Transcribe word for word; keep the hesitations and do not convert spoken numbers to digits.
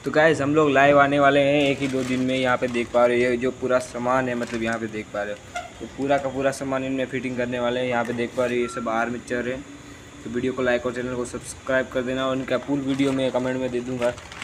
तो गाइस हम लोग लाइव आने वाले हैं एक ही दो दिन में। यहाँ पे देख पा रहे हो ये जो पूरा सामान है, मतलब यहाँ पे देख पा रहे हो तो पूरा का पूरा सामान इनमें फिटिंग करने वाले हैं। यहाँ पे देख पा रहे हो ये सब आर्मेचर है। तो वीडियो को लाइक और चैनल को सब्सक्राइब कर देना और इनका फुल वीडियो मैं कमेंट में दे दूँगा।